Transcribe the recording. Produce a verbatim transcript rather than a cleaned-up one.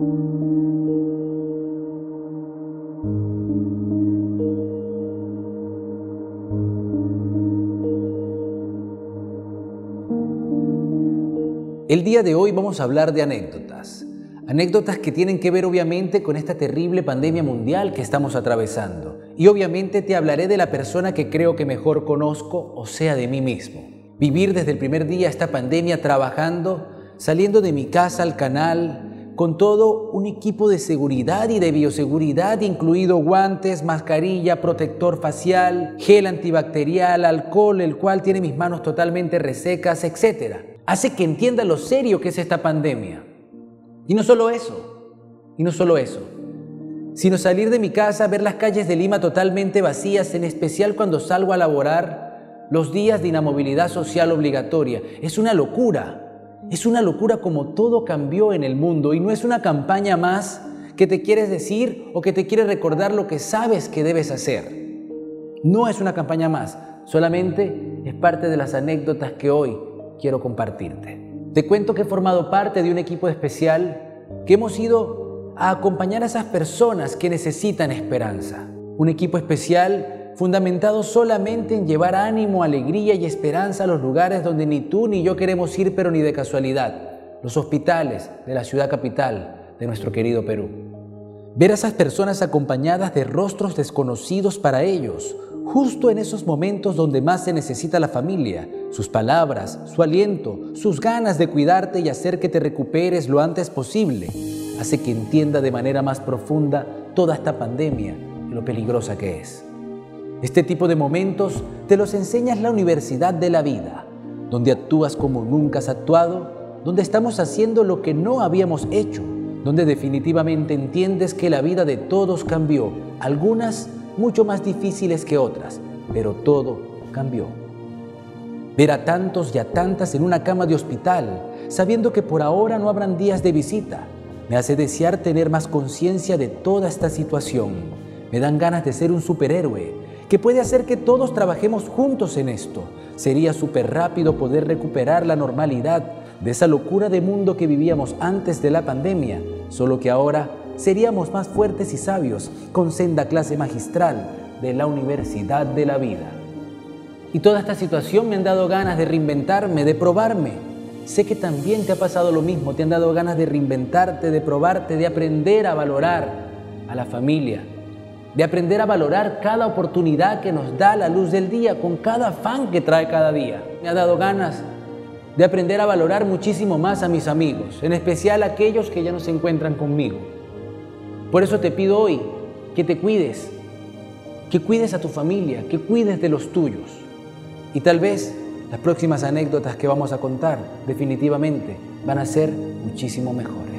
El día de hoy vamos a hablar de anécdotas. Anécdotas que tienen que ver obviamente con esta terrible pandemia mundial que estamos atravesando. Y obviamente te hablaré de la persona que creo que mejor conozco, o sea, de mí mismo. Vivir desde el primer día esta pandemia trabajando, saliendo de mi casa al canal, con todo un equipo de seguridad y de bioseguridad, incluido guantes, mascarilla, protector facial, gel antibacterial, alcohol, el cual tiene mis manos totalmente resecas, etcétera. Hace que entienda lo serio que es esta pandemia. Y no solo eso, y no solo eso, sino salir de mi casa, ver las calles de Lima totalmente vacías, en especial cuando salgo a laborar los días de inamovilidad social obligatoria. Es una locura, es una locura como todo cambió en el mundo, y no es una campaña más que te quieres decir o que te quiere recordar lo que sabes que debes hacer. No es una campaña más, solamente es parte de las anécdotas que hoy quiero compartirte. Te cuento que he formado parte de un equipo especial que hemos ido a acompañar a esas personas que necesitan esperanza. Un equipo especial fundamentado solamente en llevar ánimo, alegría y esperanza a los lugares donde ni tú ni yo queremos ir, pero ni de casualidad. Los hospitales de la ciudad capital de nuestro querido Perú. Ver a esas personas acompañadas de rostros desconocidos para ellos, justo en esos momentos donde más se necesita la familia, sus palabras, su aliento, sus ganas de cuidarte y hacer que te recuperes lo antes posible, hace que entienda de manera más profunda toda esta pandemia y lo peligrosa que es. Este tipo de momentos te los enseña la universidad de la vida, donde actúas como nunca has actuado, donde estamos haciendo lo que no habíamos hecho, donde definitivamente entiendes que la vida de todos cambió, algunas mucho más difíciles que otras, pero todo cambió. Ver a tantos y a tantas en una cama de hospital, sabiendo que por ahora no habrán días de visita, me hace desear tener más conciencia de toda esta situación. Me dan ganas de ser un superhéroe, que puede hacer que todos trabajemos juntos en esto. Sería súper rápido poder recuperar la normalidad de esa locura de mundo que vivíamos antes de la pandemia, solo que ahora seríamos más fuertes y sabios, con senda clase magistral de la universidad de la vida. Y toda esta situación me han dado ganas de reinventarme, de probarme. Sé que también te ha pasado lo mismo, te han dado ganas de reinventarte, de probarte, de aprender a valorar a la familia, de aprender a valorar cada oportunidad que nos da la luz del día, con cada afán que trae cada día. Me ha dado ganas de aprender a valorar muchísimo más a mis amigos, en especial aquellos que ya no se encuentran conmigo. Por eso te pido hoy que te cuides, que cuides a tu familia, que cuides de los tuyos. Y tal vez las próximas anécdotas que vamos a contar definitivamente van a ser muchísimo mejores.